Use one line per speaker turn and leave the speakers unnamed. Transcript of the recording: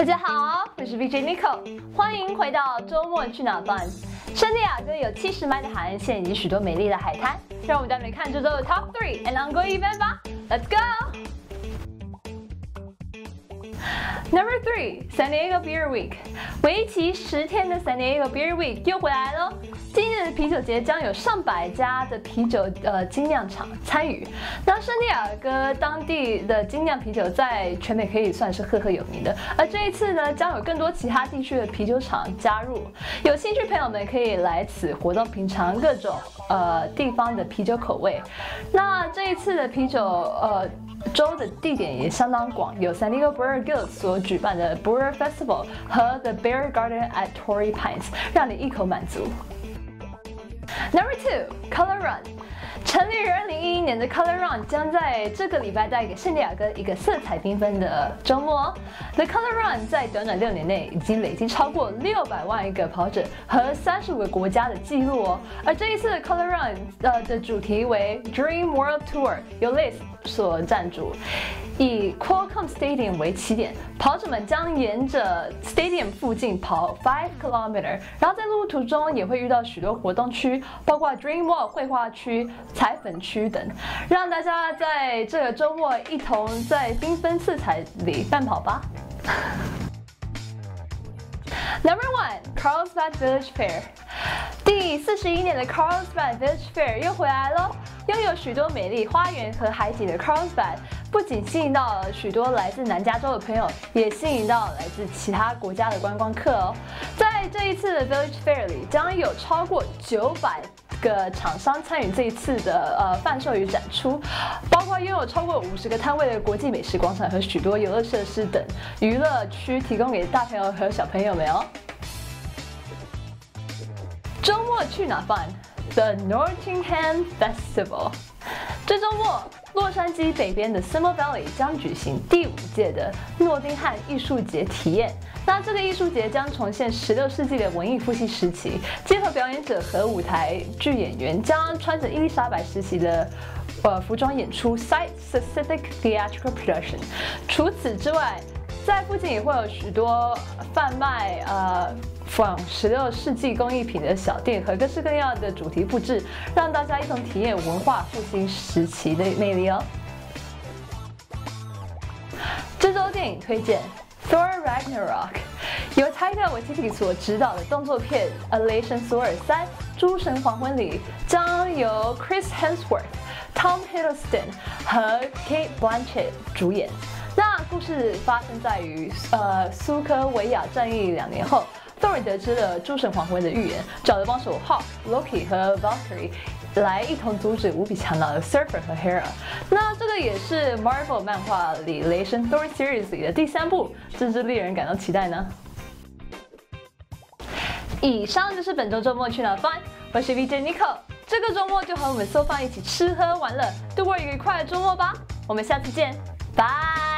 大家好，我是 VJ Nico， 欢迎回到周末去哪 Fun。圣地亚哥有70迈的海岸线以及许多美丽的海滩，让我们带你们看这周的 Top 3 and ongoing event 吧。Let's go！Number 3 San Diego Beer Week， 为期10天的 San Diego Beer Week 又回来了。今年的啤酒节将有上百家的啤酒精酿厂参与。那圣地亚哥当地的精酿啤酒在全美可以算是赫赫有名的，而这一次呢，将有更多其他地区的啤酒厂加入。有兴趣朋友们可以来此活动品尝各种地方的啤酒口味。那这一次的啤酒州的地点也相当广，有 San Diego Brewer Guild 所举办的 Brewer Festival 和 The Beer Garden at Torrey Pines， 让你一口满足。Number 2 Color Run， 成立于2011年的 Color Run 将在这个礼拜带给圣地亚哥一个色彩缤纷的周末。The Color Run 在短短6年内已经累积超过600万个跑者和35个国家的纪录哦。而这一次的 Color Run 的主题为 Dream World Tour， 由 Lace 所赞助，以 Qualcomm Stadium 为起点，跑者们将沿着 Stadium 附近跑5 km， 然后在路途中也会遇到许多活动区，包括 Dream Wall 绘画区、彩粉区等，让大家在这个周末一同在缤纷色彩里奔跑吧。Number 1 Carlsbad Village Fair， 第41年的 Carlsbad Village Fair 又回来了。拥有许多美丽花园和海景的 Carlsbad， 不仅吸引到了许多来自南加州的朋友，也吸引到来自其他国家的观光客哦。在这一次的 Village Fair 里，将有超过900个厂商参与这一次的贩售与展出，包括拥有超过50个摊位的国际美食广场和许多游乐设施等娱乐区，提供给大朋友和小朋友们哦。周末去哪 Fun？The Nottingham Festival， 这周末，洛杉矶北边的 Simo Valley 将举行第5届的诺丁汉艺术节体验。那这个艺术节将重现16世纪的文艺复兴时期，结合表演者和舞台剧演员将穿着伊丽莎白时期的服装演出 site-specific theatrical production。除此之外，在附近也会有许多贩卖仿16世纪工艺品的小店和各式各样的主题布置，让大家一同体验文化复兴时期的魅力哦。这周电影推荐 Thor Ragnarok， 由泰卡·维提蒂所执导的动作片《雷神索尔3：诸神黄昏》里，将由 Chris Hemsworth、Tom Hiddleston 和 Kate Blanchett 主演。那故事发生在于苏科维亚战役2年后。Thor 得知了诸神黄昏的预言，找了帮手 Hawk、Loki 和 Valkyrie 来一同阻止无比强大的 Surfer 和 Hera。那这个也是 Marvel 漫画里雷神 Thor Series 里的第3部，真是令人感到期待呢。以上就是本周周末去哪 Fun， 我是 VJ Nico， 这个周末就和我们 SoFun 一起吃喝玩乐，度过一个愉快的周末吧。我们下次见，拜。